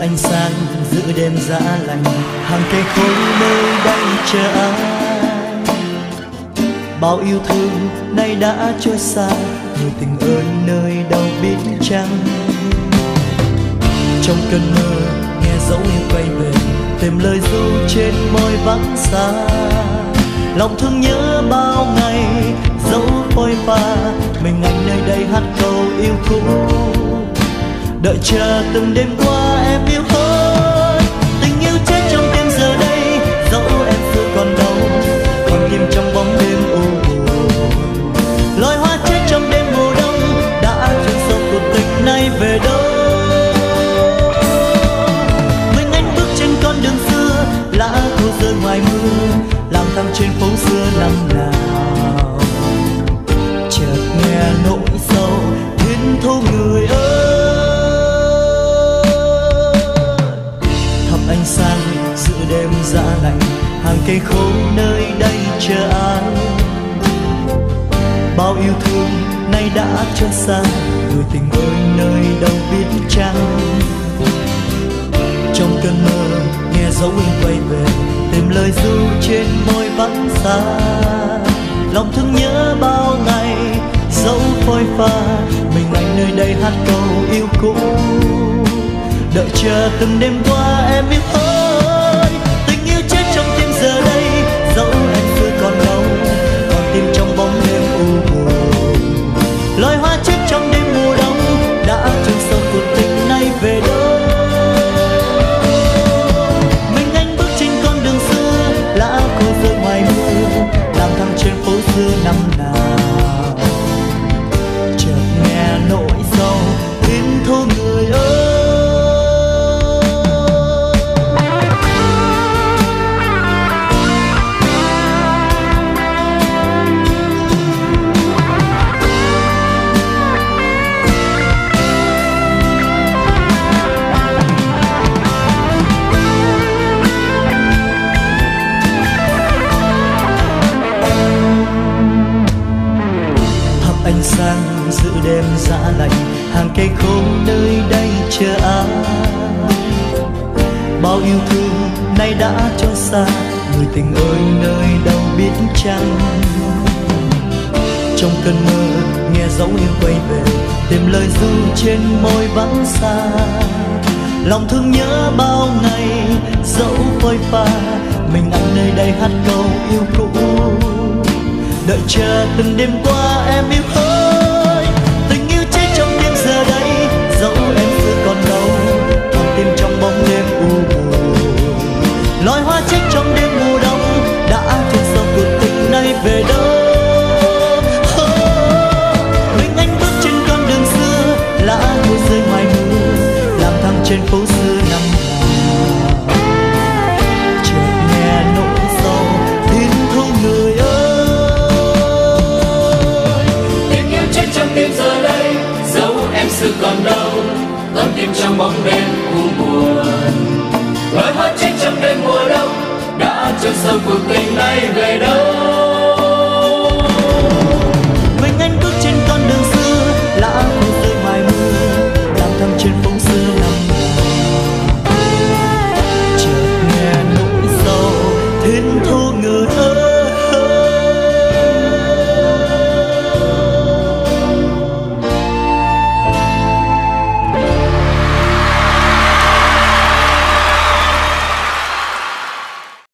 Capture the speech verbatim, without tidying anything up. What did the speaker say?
ánh sáng giữa đêm giá lạnh, hàng cây khối nơi đây chờ ai. Bao yêu thương nay đã trôi xa, người tình ơi nơi đâu biết chăng. Trong cơn mơ nghe dấu yêu quay về, tìm lời ru trên môi vắng xa. Lòng thương nhớ bao ngày dấu phôi pha, mình anh nơi đây hát câu yêu cũ. Đợi chờ từng đêm qua em yêu hơn, tình yêu chết trong tim giờ đây. Dẫu em xưa còn đâu, còn tim trong bóng đêm u buồn. Loài hoa chết trong đêm mùa đông, đã chuyên sâu cuộc tình này về đâu. Mình anh bước trên con đường xưa, lá thu rơi ngoài mưa, lang thang trên phố xưa năm nào. Chợt nghe nỗi sâu thiên thu người ơi. Ánh sáng giữa đêm giá lạnh, hàng cây khô nơi đây chờ ai. Bao yêu thương nay đã trôi xa, người tình ơi nơi đâu biết chăng. Trong cơn mơ nghe dấu yêu quay về, tìm lời ru trên môi vắng xa. Lòng thương nhớ bao ngày dấu phôi pha, mình anh nơi đây hát câu yêu cũ. Đợi chờ từng đêm qua em yêu ơi, tình yêu chết trong tim giờ đây. Dẫu em xưa còn đâu, còn tim trong bóng đêm u buồn. Loài hoa chết trong đêm mùa đông, đã chôn sâu cuộc tình này về đâu. Mình anh bước trên con đường xưa, lá khô rơi ngoài mưa, lang thang trên phố xưa năm nào. Chợt nghe nỗi sâu thiên thu người ơi. Ánh sáng giữa đêm giá lạnh, hàng cây khô nơi đây chờ ai. Bao yêu thương nay đã trôi xa, người tình ơi nơi đâu biết chăng. Trong cơn mơ nghe dấu yêu quay về, tìm lời ru trên môi vắng xa. Lòng thương nhớ bao ngày dẫu phôi pha, mình anh nơi đây hát câu yêu cũ. Đợi chờ từng đêm qua em yêu ơi, tình yêu chết trong tim giờ đây. Dẫu em xưa còn đâu, còn tim trong bóng đêm u buồn. Loài hoa chết trong đêm mùa đông, đã chôn sâu cuộc tình này về đâu. Mình anh bước trên con đường xưa, lá thu rơi ngoài mưa, lang thang trên phố xưa năm nào. Chợt nghe nỗi sâu thiên thu người ơi. Tim giờ đây, dẫu em xưa còn đâu, con tim trong bóng đêm u buồn. Loài hoa chết trong đêm mùa đông, đã chôn sâu cuộc tình này về đâu.